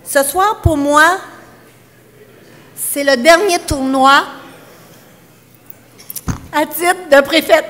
Ce soir, pour moi, c'est le dernier tournoi à titre de préfète.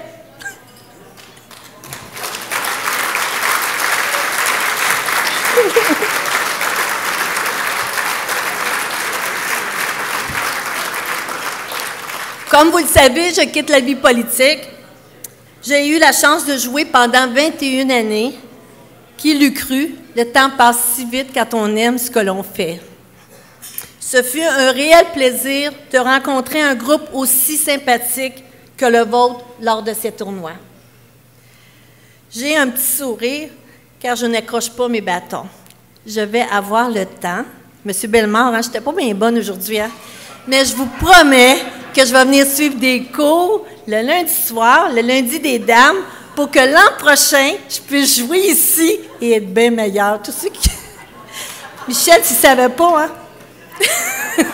Comme vous le savez, je quitte la vie politique. J'ai eu la chance de jouer pendant 21 années. Qui l'eût cru? Le temps passe si vite quand on aime ce que l'on fait. Ce fut un réel plaisir de rencontrer un groupe aussi sympathique que le vôtre lors de ces tournois. J'ai un petit sourire car je n'accroche pas mes bâtons. Je vais avoir le temps. Monsieur Bellemare, je n'étais pas bien bonne aujourd'hui, hein? Mais je vous promets que je vais venir suivre des cours le lundi soir, le lundi des dames, pour que l'an prochain, je puisse jouer ici et être bien meilleure. Tous ceux qui... Michel, tu ne savais pas, hein?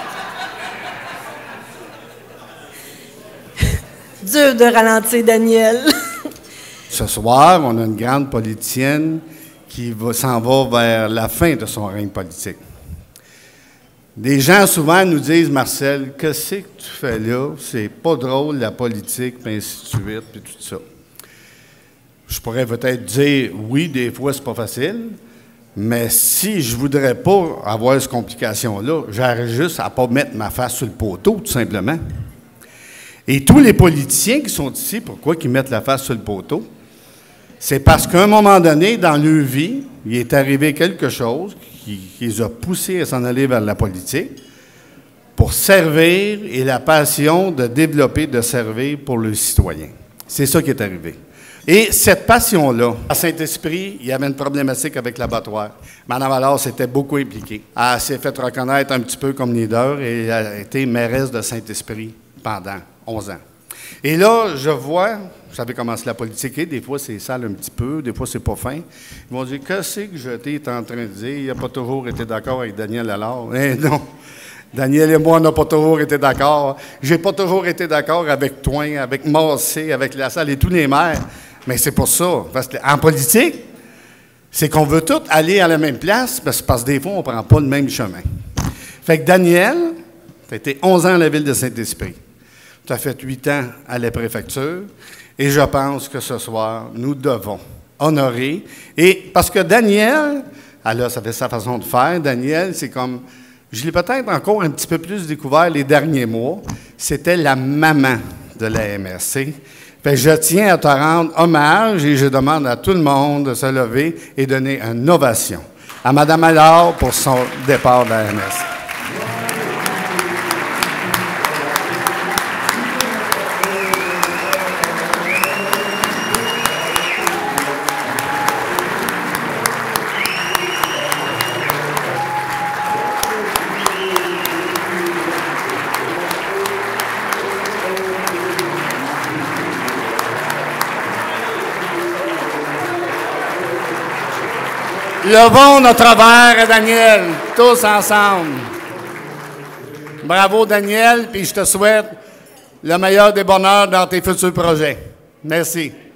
Dur de ralentir, Daniel. Ce soir, on a une grande politicienne qui s'en va vers la fin de son règne politique. Des gens souvent nous disent, Marcel, qu'est-ce que tu fais là? C'est pas drôle, la politique, puis ainsi de suite, puis tout ça. Je pourrais peut-être dire, oui, des fois, c'est pas facile, mais si je voudrais pas avoir cette complication-là, j'aurais juste à pas mettre ma face sur le poteau, tout simplement. Et tous les politiciens qui sont ici, pourquoi ils mettent la face sur le poteau? C'est parce qu'à un moment donné, dans leur vie, il est arrivé quelque chose qui les a poussés à s'en aller vers la politique pour servir et la passion de développer, de servir pour le citoyen. C'est ça qui est arrivé. Et cette passion-là, à Saint-Esprit, il y avait une problématique avec l'abattoir. Mme Allard s'était beaucoup impliquée. Elle s'est fait reconnaître un petit peu comme leader et elle a été mairesse de Saint-Esprit pendant 11 ans. Et là, je vois, vous savez comment c'est la politique est, des fois c'est sale un petit peu, des fois c'est pas fin. Ils vont dire, qu'est-ce que je t'ai en train de dire? Il n'a pas toujours été d'accord avec Daniel Allard. Eh non, Daniel et moi, on n'a pas toujours été d'accord. J'ai pas toujours été d'accord avec Toin, avec Massé, avec La Salle et tous les maires. Mais c'est pour ça. Parce qu'en politique, c'est qu'on veut tous aller à la même place, parce que des fois, on ne prend pas le même chemin. Fait que Daniel, tu as été 11 ans à la ville de Saint-Esprit. Tu as fait 8 ans à la préfecture. Et je pense que ce soir, nous devons honorer. Et parce que Daniel, alors ça fait sa façon de faire. Daniel, c'est comme, je l'ai peut-être encore un petit peu plus découvert les derniers mois, c'était la maman de la MRC. Fait que je tiens à te rendre hommage et je demande à tout le monde de se lever et donner une ovation à Mme Allard pour son départ de la MRC. Levons notre verre à Daniel, tous ensemble. Bravo, Daniel, puis je te souhaite le meilleur des bonheurs dans tes futurs projets. Merci.